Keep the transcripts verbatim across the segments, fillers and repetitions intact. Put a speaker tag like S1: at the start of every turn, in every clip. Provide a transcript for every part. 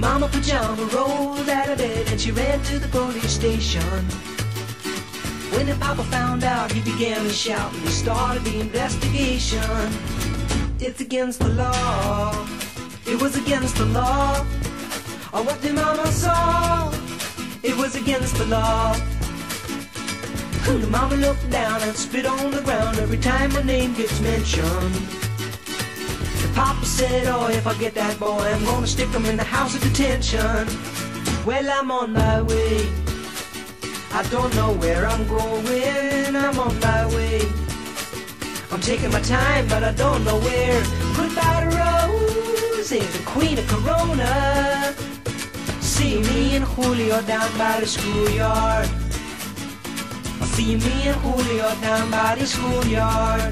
S1: Mama Pajama rolled out of bed and she ran to the police station. When the Papa found out, he began to shout and he started the investigation. It's against the law. It was against the law. Or what the Mama saw. It was against the law. The Mama looked down and spit on the ground every time my name gets mentioned. The Papa said, oh, if I get that boy, I'm gonna stick him in the house of detention. Well, I'm on my way. I don't know where I'm going. I'm on my way. I'm taking my time, but I don't know where. Goodbye to Rose, the queen of Corona. See me and Julio down by the schoolyard. See me and Julio down by the schoolyard.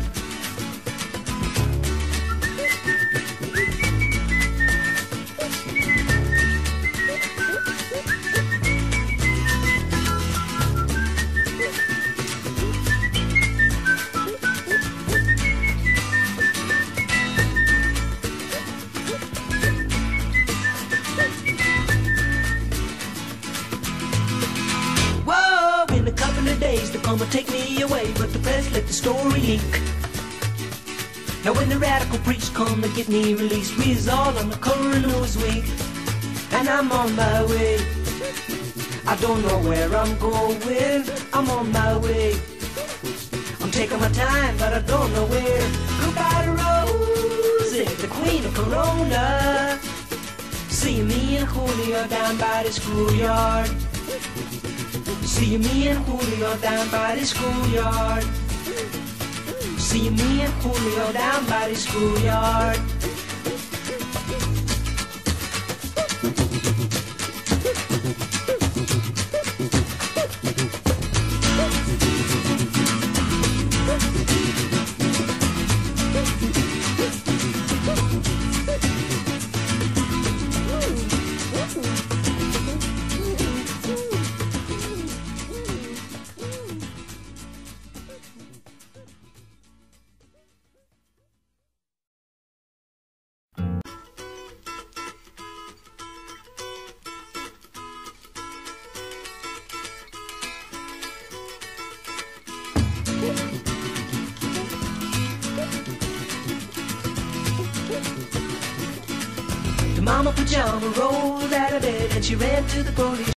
S1: In a couple of days they're gonna take me away, but the press let the story leak. Now when the radical preach come to get me released, we is all on the cover of Newsweek. And I'm on my way. I don't know where I'm going. I'm on my way. I'm taking my time, but I don't know where. Goodbye to Rosie, the queen of Corona. See me and Julio down by the schoolyard. See me and Julio down by the schoolyard. See me and Julio down by the schoolyard. The Mama Pajama rolled out of bed and she ran to the police.